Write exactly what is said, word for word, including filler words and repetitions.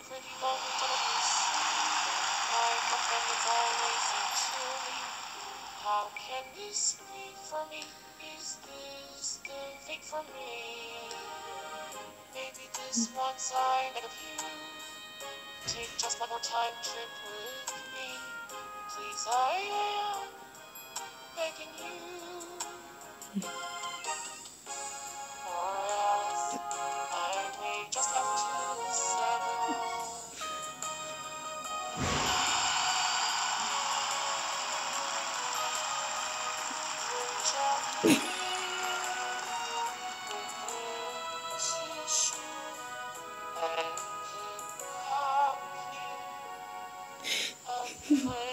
pretty lonely, don't you see? My girlfriend is always into me. How can this be for me? Is this the fate for me? Maybe this one sign of you. Take just one more time trip with me. Please, I am begging you. Or else I may just have to settle. Gently with tissue and pick up you a place.